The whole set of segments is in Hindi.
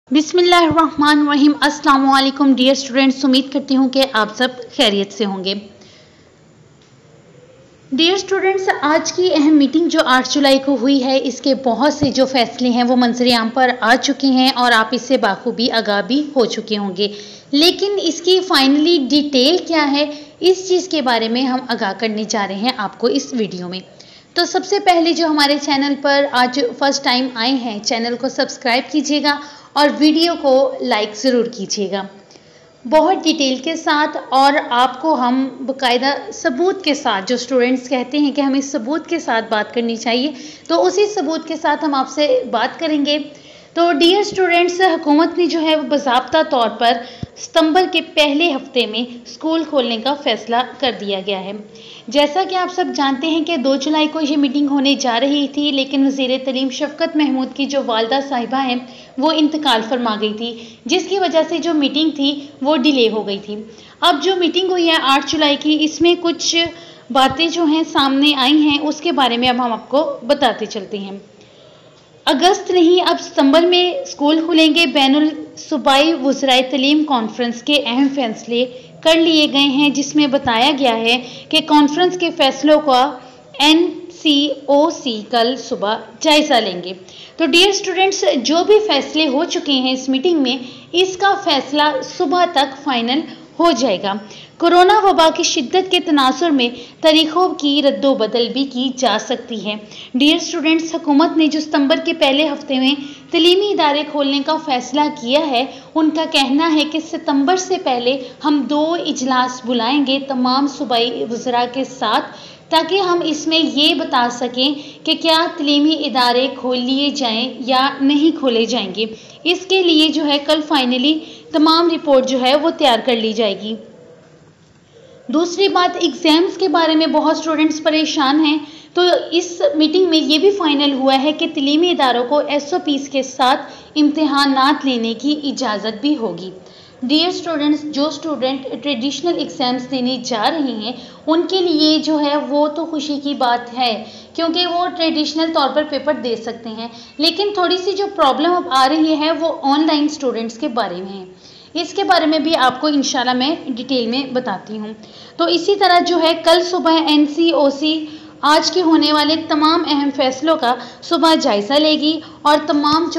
बिस्मिल्लाहिर्रहमानिर्रहीम। अस्सलाम वालेकुम डियर स्टूडेंट्स, उम्मीद करती हूँ कि आप सब खैरियत से होंगे। डियर स्टूडेंट्स, आज की अहम मीटिंग जो 8 जुलाई को हुई है, इसके बहुत से जो फैसले हैं वो मंजर आम पर आ चुके हैं और आप इससे बाखूबी आगाह भी हो चुके होंगे। लेकिन इसकी फाइनली डिटेल क्या है, इस चीज़ के बारे में हम आगाह करने जा रहे हैं आपको इस वीडियो में। तो सबसे पहले जो हमारे चैनल पर आज फर्स्ट टाइम आए हैं, चैनल को सब्सक्राइब कीजिएगा और वीडियो को लाइक ज़रूर कीजिएगा बहुत डिटेल के साथ। और आपको हम बाकायदा सबूत के साथ, जो स्टूडेंट्स कहते हैं कि हमें सबूत के साथ बात करनी चाहिए, तो उसी सबूत के साथ हम आपसे बात करेंगे। तो डियर स्टूडेंट्स, हुकूमत ने जो है वो बाज़ाब्ता तौर पर सितंबर के पहले हफ्ते में स्कूल खोलने का फ़ैसला कर दिया गया है। जैसा कि आप सब जानते हैं कि 2 जुलाई को ये मीटिंग होने जा रही थी, लेकिन वज़ीर तलीम शफ़क़त महमूद की जो वालदा साहिबा हैं वो इंतकाल फरमा गई थी, जिसकी वजह से जो मीटिंग थी वो डिले हो गई थी। अब जो मीटिंग हुई है 8 जुलाई की, इसमें कुछ बातें जो हैं सामने आई हैं, उसके बारे में अब हम आपको बताते चलते हैं। अगस्त नहीं, अब सितंबर में स्कूल खुलेंगे। बैनुल सूबाई वज़राए तलीम कॉन्फ्रेंस के अहम फैसले कर लिए गए हैं, जिसमें बताया गया है कि कॉन्फ्रेंस के फैसलों का NCOC कल सुबह जायज़ा लेंगे। तो डियर स्टूडेंट्स, जो भी फैसले हो चुके हैं इस मीटिंग में, इसका फैसला सुबह तक फाइनल हो जाएगा। कोरोना वबा की शिद्दत के तनासुर में तरीक़ों की रद्दोबदल भी की जा सकती है। डियर स्टूडेंट्स, हुकूमत ने जो सितंबर के पहले हफ्ते में तलीमी इदारे खोलने का फ़ैसला किया है, उनका कहना है कि सितंबर से पहले हम 2 इजलास बुलाएंगे तमाम सूबाई वज़रा के साथ, ताकि हम इसमें ये बता सकें कि क्या तलीमी इदारे खोल लिए जाएँ या नहीं खोले जाएंगे। इसके लिए जो है कल फाइनली तमाम रिपोर्ट जो है वो तैयार कर ली जाएगी। दूसरी बात, एग्ज़ाम्स के बारे में बहुत स्टूडेंट्स परेशान हैं। तो इस मीटिंग में ये भी फाइनल हुआ है कि तलीमी इदारों को SOPs के साथ इम्तिहानात लेने की इजाज़त भी होगी। डियर स्टूडेंट्स, जो स्टूडेंट ट्रेडिशनल एग्ज़ाम्स देने जा रहे हैं, उनके लिए जो है वो तो खुशी की बात है, क्योंकि वो ट्रेडिशनल तौर पर पेपर दे सकते हैं। लेकिन थोड़ी सी जो प्रॉब्लम अब आ रही है वो ऑनलाइन स्टूडेंट्स के बारे में है। इसके बारे में भी आपको इंशाल्लाह मैं डिटेल में बताती हूँ। तो इसी तरह जो है कल सुबह NCOC आज के होने वाले तमाम अहम फैसलों का सुबह जायज़ा लेगी और तमाम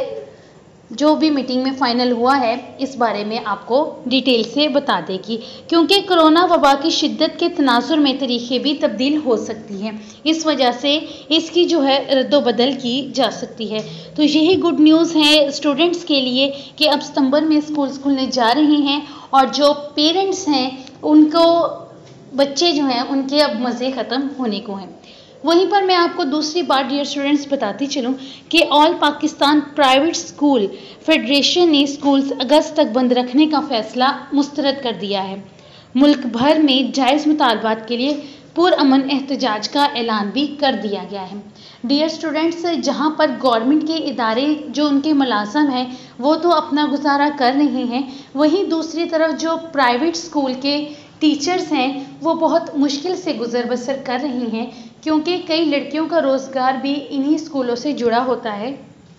जो भी मीटिंग में फ़ाइनल हुआ है, इस बारे में आपको डिटेल से बता देगी, क्योंकि कोरोना वबा की शिद्दत के तनाजुर में तरीक़े भी तब्दील हो सकती हैं। इस वजह से इसकी जो है रद्दोबदल की जा सकती है। तो यही गुड न्यूज़ है स्टूडेंट्स के लिए कि अब सितंबर में स्कूल्स खुलने जा रहे हैं और जो पेरेंट्स हैं उनको बच्चे जो हैं उनके अब मज़े ख़त्म होने को हैं। वहीं पर मैं आपको दूसरी बात डियर स्टूडेंट्स बताती चलूँ कि all Pakistan private school federation ने स्कूल्स अगस्त तक बंद रखने का फ़ैसला मुस्तरद कर दिया है। मुल्क भर में जायज़ मुतालबात के लिए पुरअमन एहतजाज का ऐलान भी कर दिया गया है। डियर स्टूडेंट्स, जहां पर गवर्नमेंट के इदारे जो उनके मुलाज़िम हैं वो तो अपना गुजारा कर रहे हैं, वहीं दूसरी तरफ जो प्राइवेट स्कूल के टीचर्स हैं वो बहुत मुश्किल से गुजर बसर कर रही हैं, क्योंकि कई लड़कियों का रोज़गार भी इन्हीं स्कूलों से जुड़ा होता है।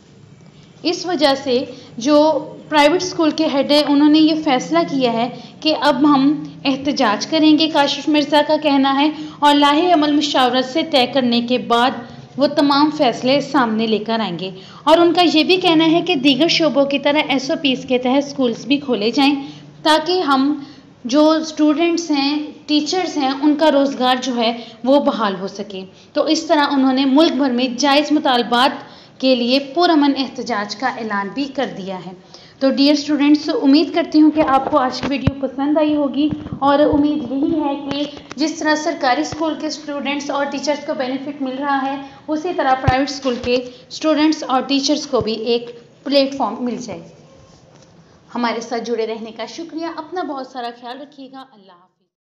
इस वजह से जो प्राइवेट स्कूल के हेड है, उन्होंने ये फ़ैसला किया है कि अब हम एहतजाज करेंगे, काशिफ मिर्ज़ा का कहना है, और लाहे अमल मुशावरत से तय करने के बाद वो तमाम फ़ैसले सामने लेकर आएंगे। और उनका ये भी कहना है कि दीगर शोबों की तरह SOPs के तहत स्कूल्स भी खोले जाएँ, ताकि हम जो स्टूडेंट्स हैं, टीचर्स हैं, उनका रोज़गार जो है वो बहाल हो सके। तो इस तरह उन्होंने मुल्क भर में जायज़ मुतालबात के लिए पुरअमन एहतजाज का ऐलान भी कर दिया है। तो डियर स्टूडेंट्स, उम्मीद करती हूँ कि आपको आज की वीडियो पसंद आई होगी, और उम्मीद यही है कि जिस तरह सरकारी स्कूल के स्टूडेंट्स और टीचर्स को बेनिफिट मिल रहा है, उसी तरह प्राइवेट स्कूल के स्टूडेंट्स और टीचर्स को भी एक प्लेटफॉर्म मिल जाए। हमारे साथ जुड़े रहने का शुक्रिया। अपना बहुत सारा ख्याल रखिएगा। अल्लाह हाफ़िज़।